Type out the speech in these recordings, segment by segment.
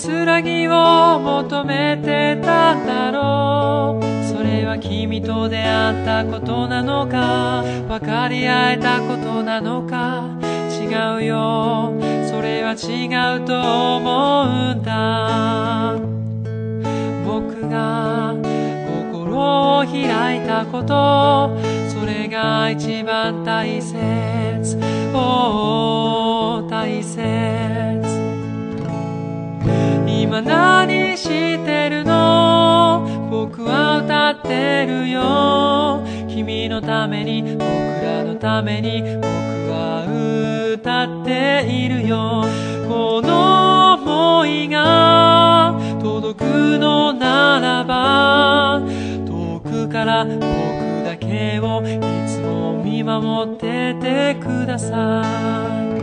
安らぎを求めてたんだろう。それは君と出会ったことなのか、分かり合えたことなのか。違うよ、それは違うと思うんだ。僕が心を開いたこと、それが一番大切、大切。今何してるの？僕は歌ってるよ。君のために、僕らのために、僕は歌っているよ。この想いが届くのならば、遠くから僕だけをいつも見守っててください。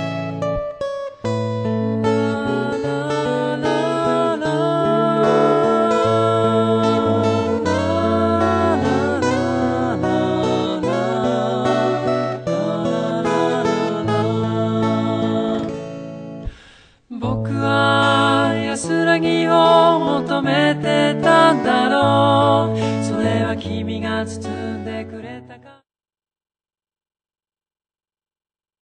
僕は安らぎを求めてたんだろう。それは君が包んでく